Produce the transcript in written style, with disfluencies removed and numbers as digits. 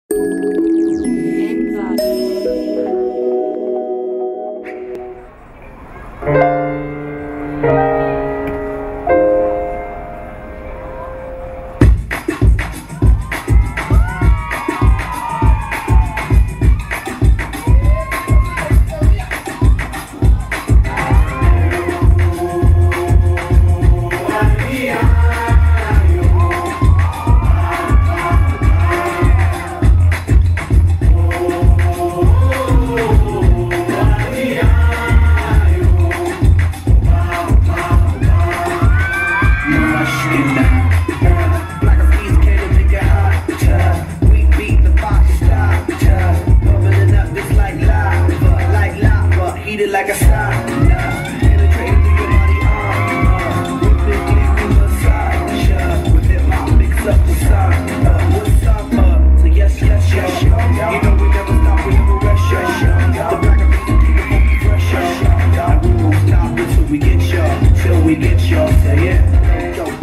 Like a sign, penetrating through your body armor. With big leaf in the side, with hip hop mix up the sound. What's up? So yes, you know we never stop, we never rest. The black and beat keep the funky fresh. And we won't stop until we get y'all, till we get y'all. Say yeah. Go.